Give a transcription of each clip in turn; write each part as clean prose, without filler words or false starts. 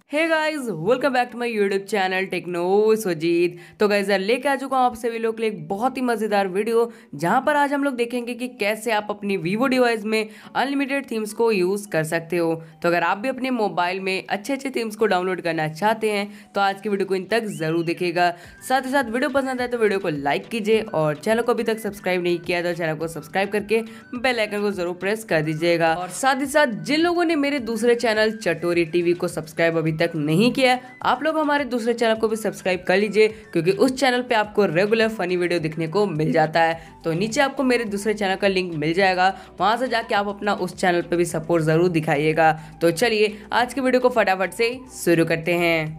Hey guys, welcome back to my YouTube channel techno Sujit. तो guys यार लेके आ चुका हूँ आप सभी लोग के लिए एक बहुत ही मज़ेदार वीडियो, जहां पर आज हम लोग देखेंगे कि कैसे आप अपनी वीवो डिवाइस में अनलिमिटेड थीम्स को यूज़ कर सकते हो। तो अगर आप भी अपने मोबाइल में अच्छे अच्छे थीम्स को डाउनलोड करना चाहते हैं तो आज की वीडियो को इन तक ज़रूर देखिएगा। साथ ही साथ वीडियो पसंद आए तो वीडियो को लाइक कीजिए और चैनल को अभी तक सब्सक्राइब नहीं किया तो चैनल को सब्सक्राइब करके बेल आइकन को जरूर प्रेस कर दीजिएगा। और साथ ही साथ जिन लोगों ने मेरे दूसरे चैनल चटोरी टीवी को सब्सक्राइब अभी तक नहीं किया, आप लोग हमारे दूसरे चैनल को भी सब्सक्राइब कर लीजिए, क्योंकि उस चैनल पे आपको रेगुलर फनी वीडियो दिखने को मिल जाता है। तो नीचे आपको मेरे दूसरे चैनल का लिंक मिल जाएगा, वहां से जाके आप अपना उस चैनल पे भी सपोर्ट जरूर दिखाइएगा। तो चलिए आज की वीडियो को फटाफट से शुरू करते हैं।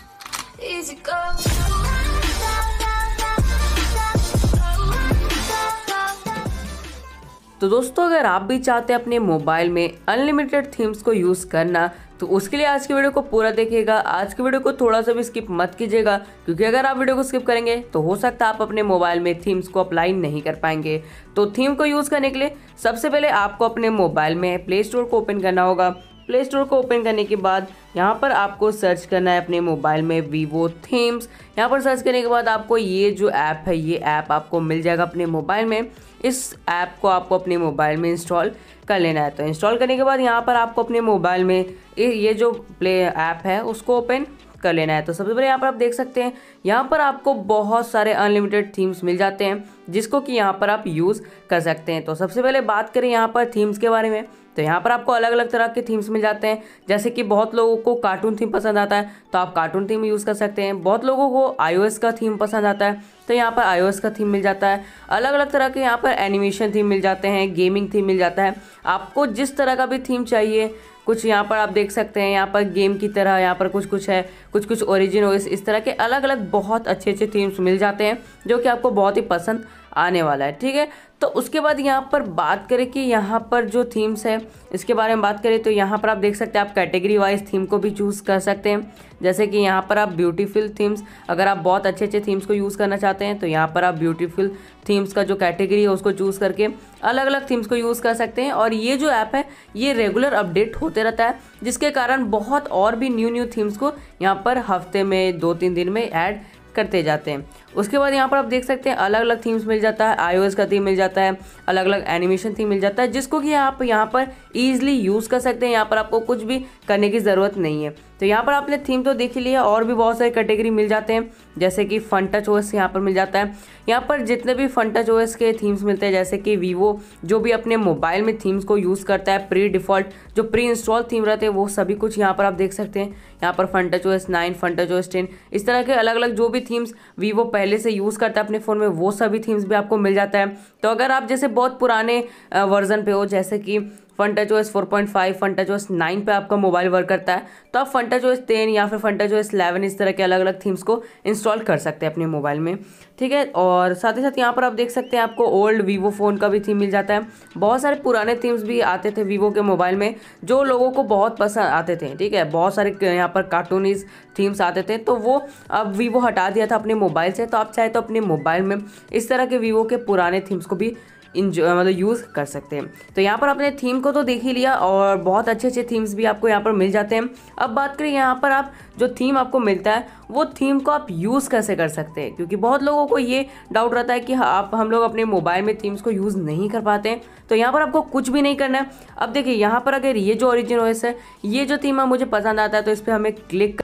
तो दोस्तों, अगर आप भी चाहते हैं अपने मोबाइल में अनलिमिटेड थीम्स को यूज़ करना, तो उसके लिए आज की वीडियो को पूरा देखिएगा। आज की वीडियो को थोड़ा सा भी स्किप मत कीजिएगा, क्योंकि अगर आप वीडियो को स्किप करेंगे तो हो सकता है आप अपने मोबाइल में थीम्स को अप्लाई नहीं कर पाएंगे। तो थीम को यूज़ करने के लिए सबसे पहले आपको अपने मोबाइल में प्ले स्टोर को ओपन करना होगा। प्ले स्टोर को ओपन करने के बाद यहाँ पर आपको सर्च करना है अपने मोबाइल में वीवो थीम्स। यहाँ पर सर्च करने के बाद आपको ये जो ऐप है, ये ऐप आपको मिल जाएगा अपने मोबाइल में। इस ऐप को आपको अपने मोबाइल में इंस्टॉल कर लेना है। तो इंस्टॉल करने के बाद यहाँ पर आपको अपने मोबाइल में ये जो प्ले ऐप है उसको ओपन कर लेना है। तो सबसे पहले यहाँ पर आप देख सकते हैं, यहाँ पर आपको बहुत सारे अनलिमिटेड थीम्स मिल जाते हैं, जिसको कि यहाँ पर आप यूज़ कर सकते हैं। तो सबसे पहले बात करें यहाँ पर थीम्स के बारे में, तो यहाँ पर आपको अलग अलग तरह के थीम्स मिल जाते हैं। जैसे कि बहुत लोगों को कार्टून थीम पसंद आता है तो आप कार्टून थीम यूज़ कर सकते हैं। बहुत लोगों को iOS का थीम पसंद आता है तो यहाँ पर iOS का थीम मिल जाता है। अलग अलग तरह के यहाँ पर एनिमेशन थीम मिल जाते हैं, गेमिंग थीम मिल जाता है। आपको जिस तरह का भी थीम चाहिए, कुछ यहाँ पर आप देख सकते हैं, यहाँ पर गेम की तरह यहाँ पर कुछ कुछ है, कुछ कुछ ओरिजिन ओएस, इस तरह के अलग अलग बहुत अच्छे अच्छे थीम्स मिल जाते हैं, जो कि आपको बहुत ही पसंद आने वाला है। ठीक है, तो उसके बाद यहाँ पर बात करें कि यहाँ पर जो थीम्स है इसके बारे में बात करें, तो यहाँ पर आप देख सकते हैं आप कैटेगरी वाइज थीम को भी चूज़ कर सकते हैं। जैसे कि यहाँ पर आप ब्यूटीफुल थीम्स, अगर आप बहुत अच्छे अच्छे थीम्स को यूज़ करना चाहते हैं तो यहाँ पर आप ब्यूटीफुल थीम्स का जो कैटेगरी है उसको चूज़ करके अलग अलग थीम्स को यूज़ कर सकते हैं। और ये जो ऐप है ये रेगुलर अपडेट होते रहता है, जिसके कारण बहुत और भी न्यू थीम्स को यहाँ पर हफ्ते में 2-3 दिन में ऐड करते जाते हैं। उसके बाद यहाँ पर आप देख सकते हैं अलग अलग थीम्स मिल जाता है, iOS का थीम मिल जाता है, अलग अलग एनिमेशन थीम मिल जाता है, जिसको कि आप यहाँ पर ईजिली यूज़ कर सकते हैं। यहाँ पर आपको कुछ भी करने की ज़रूरत नहीं है। तो यहाँ पर आपने थीम तो देख ही लिया, और भी बहुत सारी कैटेगरी मिल जाते हैं, जैसे कि फन टच ओएस यहाँ पर मिल जाता है। यहाँ पर जितने भी फन टच ओएस के थीम्स मिलते हैं, जैसे कि वीवो जो भी अपने मोबाइल में थीम्स को यूज़ करता है, प्री डिफ़ॉल्ट जो प्री इंस्टॉल थीम रहते हैं वो सभी कुछ यहाँ पर आप देख सकते हैं। यहाँ पर Funtouch OS 9, Funtouch OS 10, इस तरह के अलग अलग जो भी थीम्स वीवो पहले से यूज़ करता है अपने फ़ोन में, वो सभी थीम्स भी आपको मिल जाता है। तो अगर आप जैसे बहुत पुराने वर्जन पे हो, जैसे कि Funtouch OS 4.5, Funtouch OS 9 पे आपका मोबाइल वर्क करता है, तो आप फन टच ओएस 10 या फिर फन टच ओएस 11 इस तरह के अलग अलग थीम्स को इंस्टॉल कर सकते हैं अपने मोबाइल में। ठीक है, और साथ ही साथ यहाँ पर आप देख सकते हैं आपको ओल्ड वीवो फ़ोन का भी थीम मिल जाता है। बहुत सारे पुराने थीम्स भी आते थे वीवो के मोबाइल में, जो लोगों को बहुत पसंद आते थे। ठीक है, बहुत सारे यहाँ पर कार्टूनीज थीम्स आते थे, तो वो अब वीवो हटा दिया था अपने मोबाइल से। तो आप चाहे तो अपने मोबाइल में इस तरह के वीवो के पुराने थीम्स को भी मतलब यूज़ कर सकते हैं। तो यहाँ पर आपने थीम को तो देख ही लिया, और बहुत अच्छे अच्छे थीम्स भी आपको यहाँ पर मिल जाते हैं। अब बात करें यहाँ पर आप जो थीम आपको मिलता है वो थीम को आप यूज़ कैसे कर सकते हैं, क्योंकि बहुत लोगों को ये डाउट रहता है कि हम लोग अपने मोबाइल में थीम्स को यूज़ नहीं कर पाते हैं। तो यहाँ पर आपको कुछ भी नहीं करना है। अब देखिए यहाँ पर अगर ये जो ओरिजिन ओएस है, ये जो थीम है मुझे पसंद आता है, तो इस पर हमें क्लिक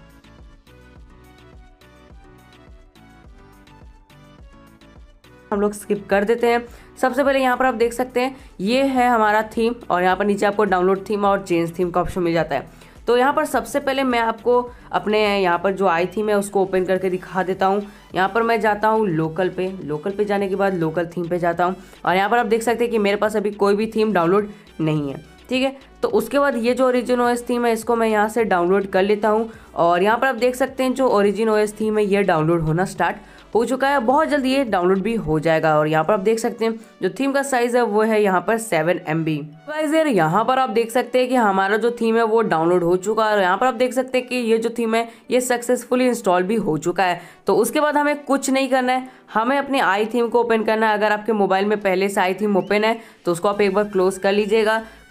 हम लोग स्किप कर देते हैं। सबसे पहले यहाँ पर आप देख सकते हैं ये है हमारा थीम, और यहाँ पर नीचे आपको डाउनलोड थीम और चेंज थीम का ऑप्शन मिल जाता है। तो यहाँ पर सबसे पहले मैं आपको अपने यहाँ पर जो आई थीम है उसको ओपन करके दिखा देता हूँ। यहाँ पर मैं जाता हूँ लोकल पे जाने के बाद लोकल थीम पे जाता हूँ, और यहाँ पर आप देख सकते हैं कि मेरे पास अभी कोई भी थीम डाउनलोड नहीं है। ठीक है, तो उसके बाद ये जो ओरिजिन ओएस थीम है इसको मैं यहाँ से डाउनलोड कर लेता हूँ, और यहाँ पर आप देख सकते हैं जो ओरिजिन ओएस थीम है ये डाउनलोड होना स्टार्ट हो चुका है। बहुत जल्दी ये डाउनलोड भी हो जाएगा। और यहाँ पर आप देख सकते हैं जो थीम का साइज़ है वो है यहाँ पर 7 MB। गाइस यार यहाँ पर आप देख सकते हैं कि हमारा जो थीम है वो डाउनलोड हो चुका है, और यहाँ पर आप देख सकते हैं कि ये जो थीम है ये सक्सेसफुली इंस्टॉल भी हो चुका है। तो उसके बाद हमें कुछ नहीं करना है, हमें अपने आई थीम को ओपन करना है। अगर आपके मोबाइल में पहले से आई थीम ओपन है तो उसको आप एक बार क्लोज कर लीजिएगा।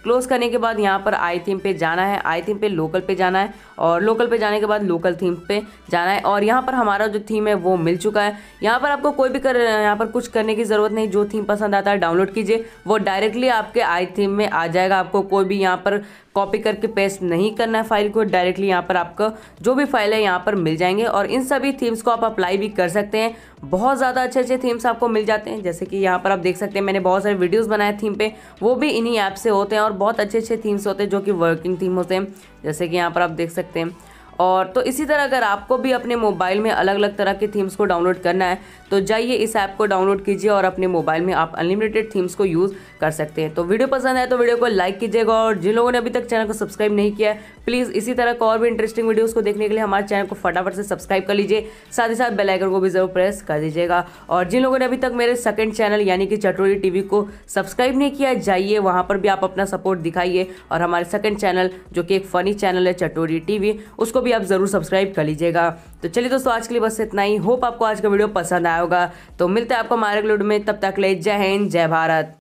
क्लोज करने के बाद यहाँ पर आई थीम पे जाना है, आई थीम पे लोकल पे जाना है और लोकल पे जाने के बाद लोकल थीम पे जाना है और यहाँ पर हमारा जो थीम है वो मिल चुका है। यहाँ पर आपको कोई भी यहाँ पर कुछ करने की ज़रूरत नहीं, जो थीम पसंद आता है डाउनलोड कीजिए, वो डायरेक्टली आपके आई थीम में आ जाएगा। आपको कोई भी यहाँ पर कॉपी करके पेस्ट नहीं करना है फाइल को, डायरेक्टली यहाँ पर आपका जो भी फाइल है यहाँ पर मिल जाएंगे और इन सभी थीम्स को आप अप्लाई भी कर सकते हैं। बहुत ज़्यादा अच्छे अच्छे थीम्स आपको मिल जाते हैं, जैसे कि यहाँ पर आप देख सकते हैं मैंने बहुत सारे वीडियोस बनाए थीम पे, वो भी इन्हीं ऐप से होते हैं और बहुत अच्छे अच्छे थीम्स होते हैं जो कि वर्किंग थीम होते हैं, जैसे कि यहाँ पर आप देख सकते हैं। और तो इसी तरह अगर आपको भी अपने मोबाइल में अलग अलग तरह के थीम्स को डाउनलोड करना है तो जाइए इस ऐप को डाउनलोड कीजिए और अपने मोबाइल में आप अनलिमिटेड थीम्स को यूज़ कर सकते हैं। तो वीडियो पसंद आए तो वीडियो को लाइक कीजिएगा और जिन लोगों ने अभी तक चैनल को सब्सक्राइब नहीं किया है प्लीज़ इसी तरह का और भी इंटरेस्टिंग वीडियोस को देखने के लिए हमारे चैनल को फटाफट से सब्सक्राइब कर लीजिए, साथ ही साथ बेल आइकन को भी जरूर प्रेस कर दीजिएगा। और जिन लोगों ने अभी तक मेरे सेकंड चैनल यानी कि चटोरी टीवी को सब्सक्राइब नहीं किया जाइए वहाँ पर भी आप अपना सपोर्ट दिखाइए और हमारे सेकंड चैनल जो कि एक फ़नी चैनल है चटोरी टीवी, उसको भी आप ज़रूर सब्सक्राइब कर लीजिएगा। तो चलिए दोस्तों आज के लिए बस इतना ही, होप आपको आज का वीडियो पसंद आया होगा। तो मिलते हैं आपको हमारे वीडियो में, तब तक ले जय हिंद जय भारत।